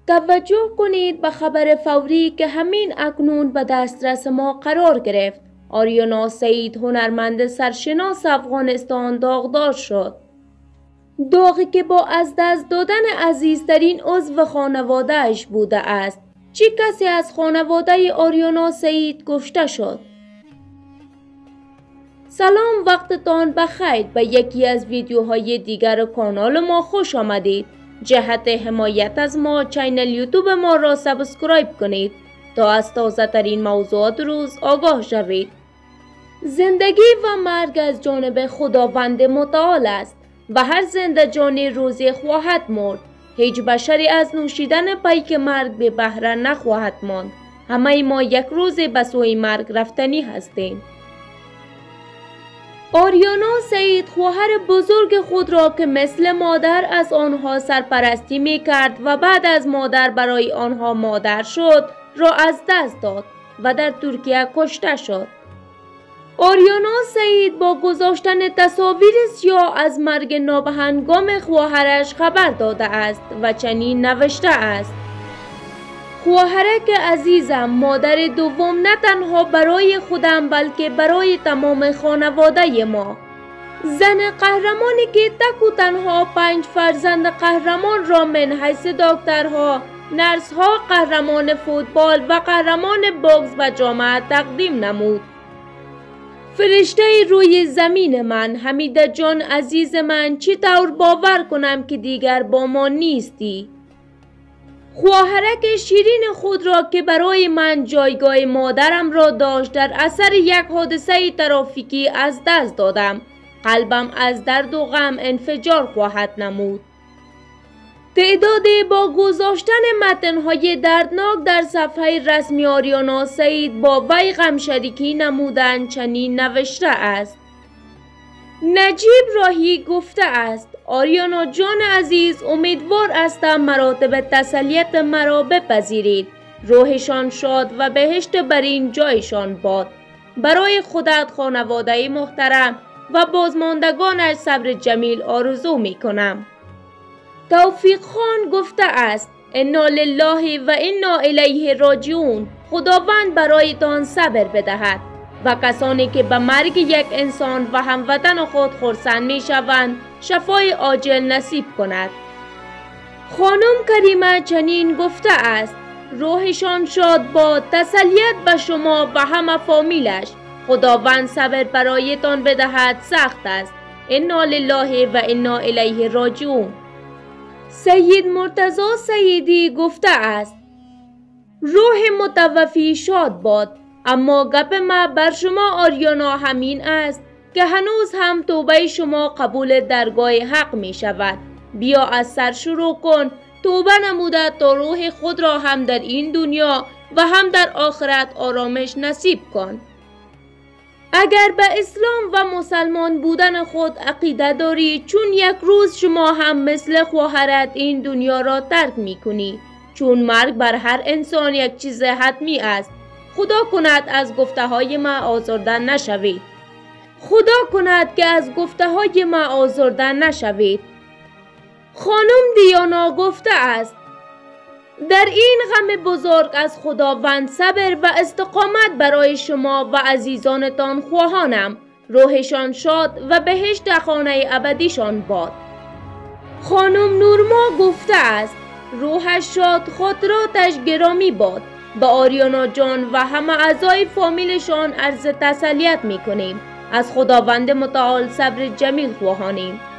توجه کنید به خبر فوری که همین اکنون به دسترس ما قرار گرفت. آریانا سعید هنرمند سرشناس افغانستان داغدار شد. داغی که با از دست دادن عزیزترین عضو خانواده‌اش بوده است. چه کسی از خانواده آریانا سعید کشته شد؟ سلام، وقتتان بخیر. به یکی از ویدیوهای دیگر کانال ما خوش آمدید. جهت حمایت از ما چینل یوتیوب ما را سابسکرایب کنید تا از تازه ترین موضوعات روز آگاه شوید. زندگی و مرگ از جانب خداوند متعال است و هر زنده جانی روزی خواهد مرد. هیچ بشری از نوشیدن پیک مرگ به بهره نخواهد ماند. همه ما یک روز به سوی مرگ رفتنی هستیم. آریانا سعید خواهر بزرگ خود را که مثل مادر از آنها سرپرستی می کرد و بعد از مادر برای آنها مادر شد را از دست داد و در ترکیه کشته شد. آریانا سعید با گذاشتن تصاویر سیاه از مرگ نابهنگام خواهرش خبر داده است و چنین نوشته است: خواهرک عزیزم، مادر دوم نه تنها برای خودم بلکه برای تمام خانواده ما. زن قهرمانی که تک و تنها 5 فرزند قهرمان را من حیث دکترها، نرسها، قهرمان فوتبال و قهرمان باکس و جامعه تقدیم نمود. فرشته روی زمین من، حمیده جان عزیز من، چطور باور کنم که دیگر با ما نیستی؟ خواهرک شیرین خود را که برای من جایگاه مادرم را داشت در اثر یک حادثه ترافیکی از دست دادم. قلبم از درد و غم انفجار خواهد نمود. تعدادی با گذاشتن متن‌های دردناک در صفحه رسمی آریانا سعید با وی غم شریکی نمودند. چنین نوشته است: نجیب راهی گفته است: آریانا جان عزیز، امیدوار هستم مراتب تسلیت مرا بپذیرید. روحشان شاد و بهشت برین جایشان باد. برای خودت، خانواده محترم و بازماندگانش صبر جمیل آرزو می کنم. توفیق خان گفته است: انا لله و انا الیه راجعون. خداوند برایتان صبر بدهد و کسانی که به مرگ یک انسان و هموطن خود خرسند می شوند شفای عاجل نصیب کند. خانم کریمه چنین گفته است: روحشان شاد باد، تسلیت به شما و همه فامیلش. خداوند صبر برایتان بدهد، سخت است. انا لله و انا الیه راجعون. سید مرتضی سیدی گفته است: روح متوفی شاد باد. اما گپ ما بر شما آریانا همین است که هنوز هم توبه شما قبول درگاه حق می شود. بیا از سر شروع کن. توبه نموده تا روح خود را هم در این دنیا و هم در آخرت آرامش نصیب کن. اگر به اسلام و مسلمان بودن خود عقیده داری، چون یک روز شما هم مثل خواهرت این دنیا را ترک می کنی. چون مرگ بر هر انسان یک چیز حتمی است. خدا کند از گفته های ما آزرده نشوید. خدا کند که از گفته های ما آزرده نشوید. خانم دیانا گفته است: در این غم بزرگ از خداوند صبر و استقامت برای شما و عزیزانتان خواهانم. روحشان شاد و بهشت خانه ابدیشان باد. خانم نورما گفته است: روحش شاد، خاطراتش گرامی باد. به آریانا جان و همه اعضای فامیلشان عرض تسلیت می کنیم. از خداوند متعال صبر جمیل خواهانیم.